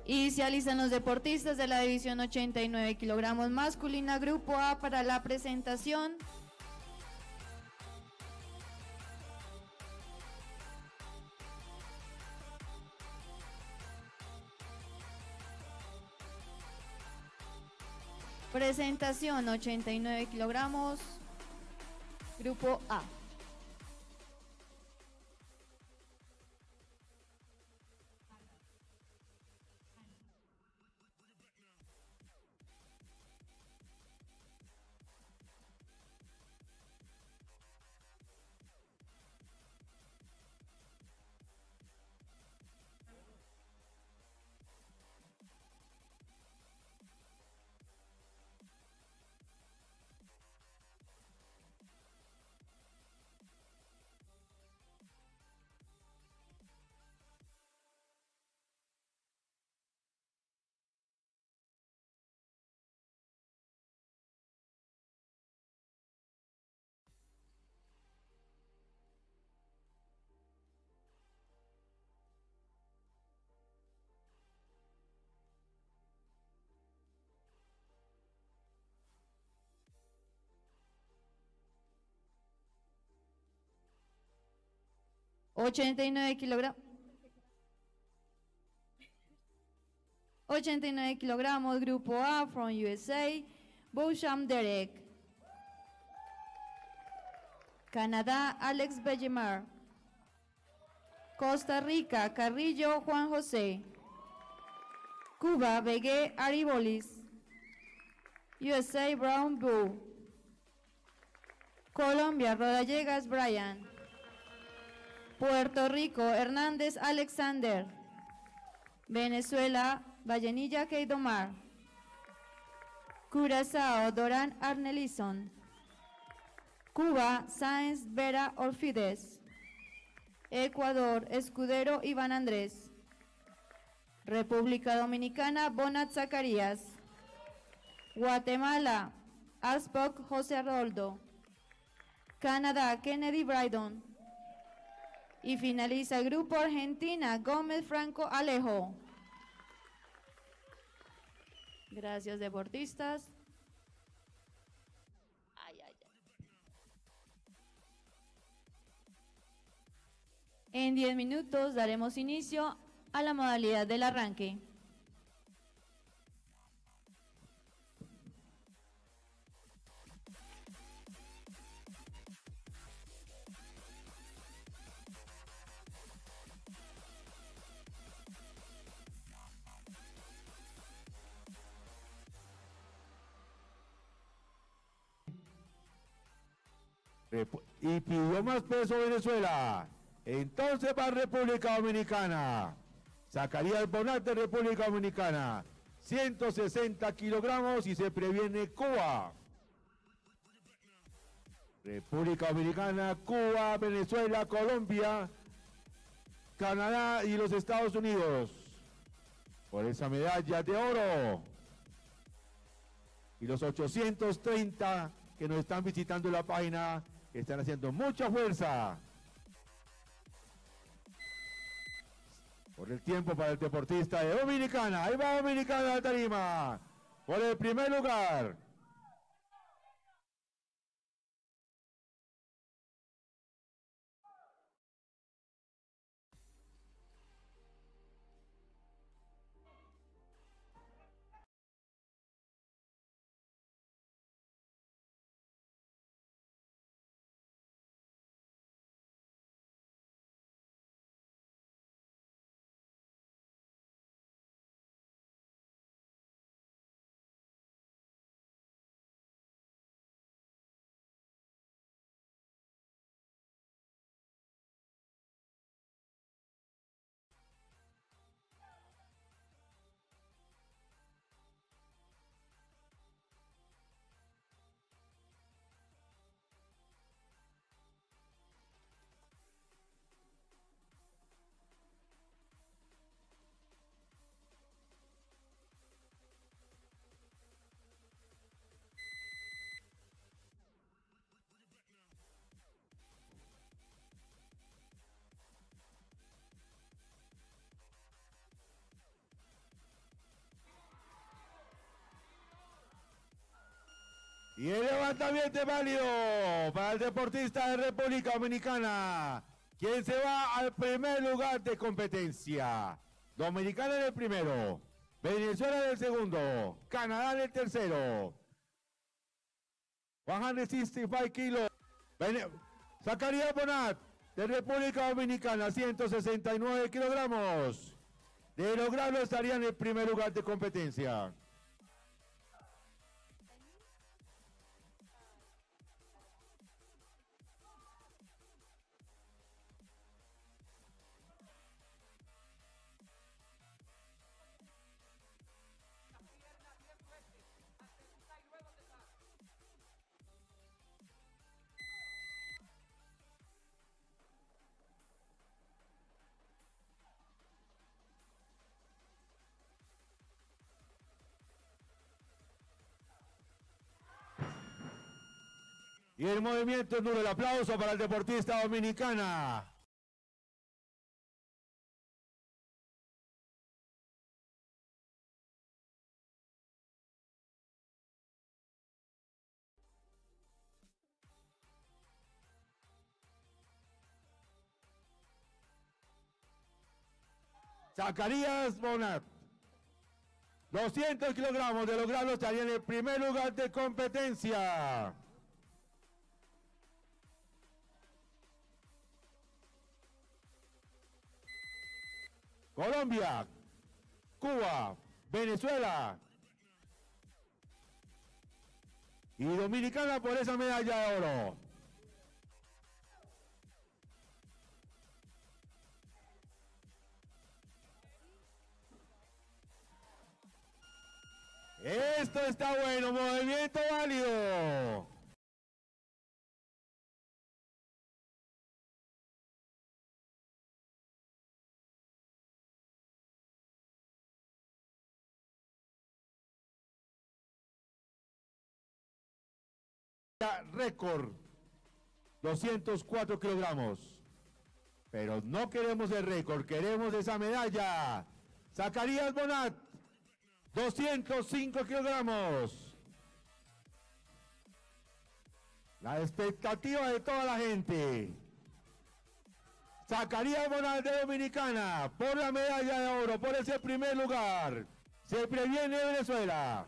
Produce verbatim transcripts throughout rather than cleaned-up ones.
Y se alistan los deportistas de la división ochenta y nueve kilogramos masculina, grupo A, para la presentación. Presentación ochenta y nueve kilogramos, grupo A. ochenta y nueve kilogramos. ochenta y nueve kilogramos, grupo A, from U S A, Beauchamp Derek. Canadá, Alex Bellemare. Costa Rica, Carrillo Juan José. Cuba, Begué Aribolis. U S A, Brown Boo. Colombia, Rodallegas Brian. Puerto Rico, Hernández Alexander. Venezuela, Vallenilla Keidomar. Curazao, Doran Arnelison. Cuba, Sáenz Vera Orfides. Ecuador, Escudero Iván Andrés. República Dominicana, Bonat Zacarías. Guatemala, Aspoc José Arnoldo. Canadá, Kennedy Brydon. Y finaliza el grupo Argentina, Gómez Franco Alejo. Gracias, deportistas. Ay, ay, ay. En diez minutos daremos inicio a la modalidad del arranque. Y pidió más peso Venezuela. Entonces va República Dominicana. Zacarías Bonat de República Dominicana. ciento sesenta kilogramos y se previene Cuba. República Dominicana, Cuba, Venezuela, Colombia, Canadá y los Estados Unidos. Por esa medalla de oro. Y los ochocientos treinta que nos están visitando la página están haciendo mucha fuerza. Por el tiempo para el deportista de Dominicana. Ahí va Dominicana a la tarima. Por el primer lugar. levantamiento es válido para el deportista de República Dominicana, quien se va al primer lugar de competencia. Dominicana en el primero, Venezuela en el segundo, Canadá en el tercero. ciento sesenta y cinco kilos. Zacarías Bonat de República Dominicana, ciento sesenta y nueve kilogramos. De lograrlo estaría en el primer lugar de competencia. Y el movimiento es duro, el aplauso para el deportista dominicana. Zacarías Bonat, doscientos kilogramos, de lograrlo estaría en el primer lugar de competencia. Colombia, Cuba, Venezuela y Dominicana por esa medalla de oro. Esto está bueno, movimiento válido. Récord, doscientos cuatro kilogramos. Pero no queremos el récord, queremos esa medalla. Zacarías Bonat, doscientos cinco kilogramos. La expectativa de toda la gente. Zacarías Bonat de Dominicana por la medalla de oro, por ese primer lugar. Se previene Venezuela.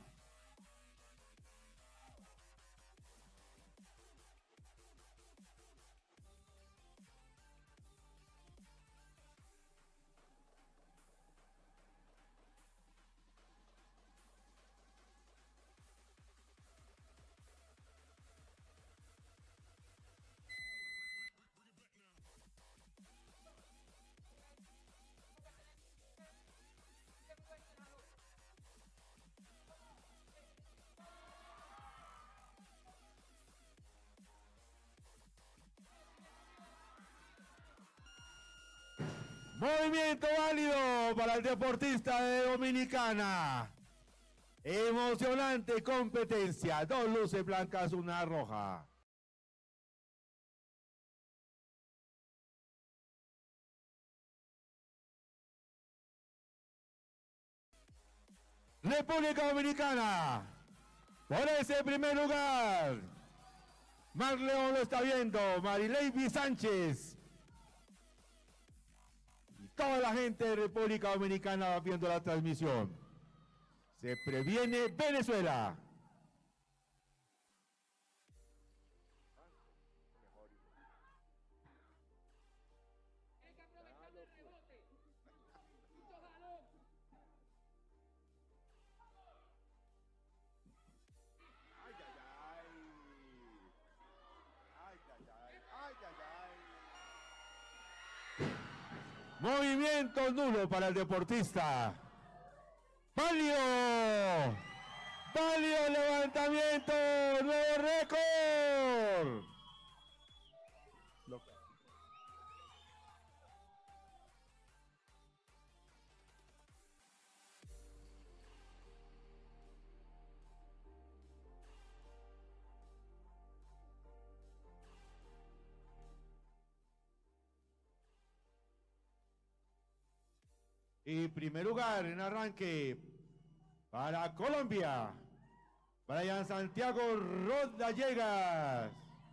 Movimiento válido para el deportista de Dominicana. Emocionante competencia. Dos luces blancas, una roja. República Dominicana. Por ese primer lugar. Mar León lo está viendo. Marileiby Sánchez. Toda la gente de República Dominicana va viendo la transmisión. Se previene Venezuela. Movimiento nulo para el deportista. ¡Válido! ¡Válido levantamiento! ¡Nuevo récord! Y primer lugar en arranque para Colombia, Brian Santiago Rodallegas.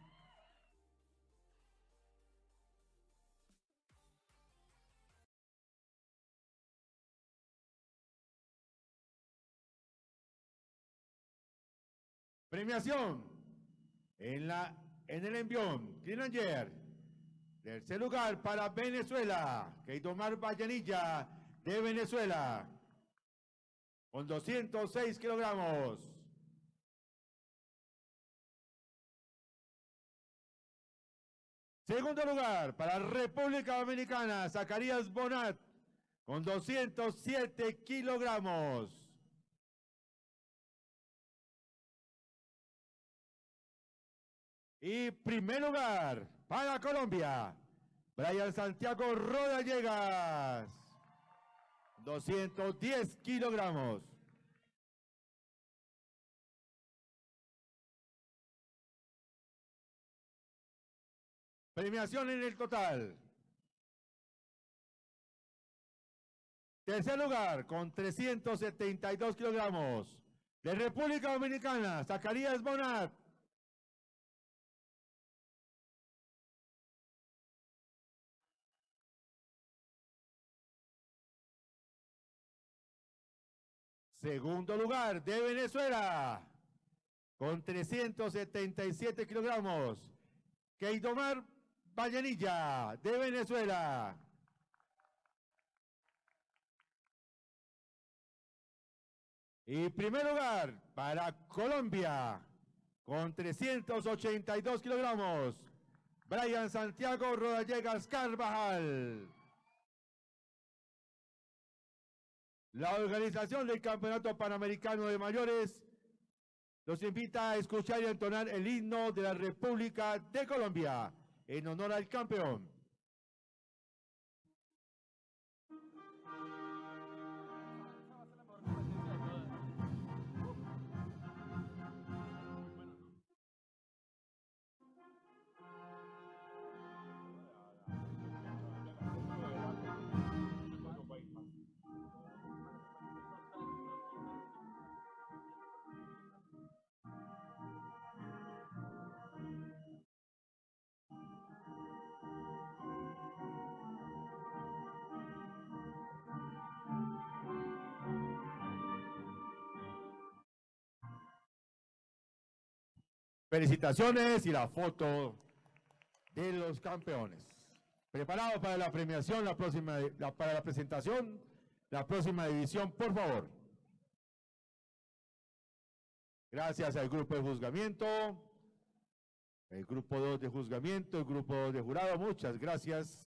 Premiación en, la, en el envión, Grinanger. Tercer lugar para Venezuela, Keitomar Vallenilla de Venezuela, con doscientos seis kilogramos. Segundo lugar para República Dominicana, Zacarías Bonat, con doscientos siete kilogramos. Y primer lugar para Colombia, Brian Santiago Rodallegas, doscientos diez kilogramos. Premiación en el total. Tercer lugar con trescientos setenta y dos kilogramos. De República Dominicana, Zacarías Bonat. Segundo lugar de Venezuela, con trescientos setenta y siete kilogramos, Keitomar Vallenilla de Venezuela. Y primer lugar para Colombia, con trescientos ochenta y dos kilogramos, Brian Santiago Rodallegas Carvajal. La organización del Campeonato Panamericano de Mayores los invita a escuchar y a entonar el himno de la República de Colombia en honor al campeón. Felicitaciones y la foto de los campeones. Preparado para la premiación, la próxima, la, para la presentación, la próxima división, por favor. Gracias al grupo de juzgamiento, el grupo dos de juzgamiento, el grupo dos de jurado, muchas gracias.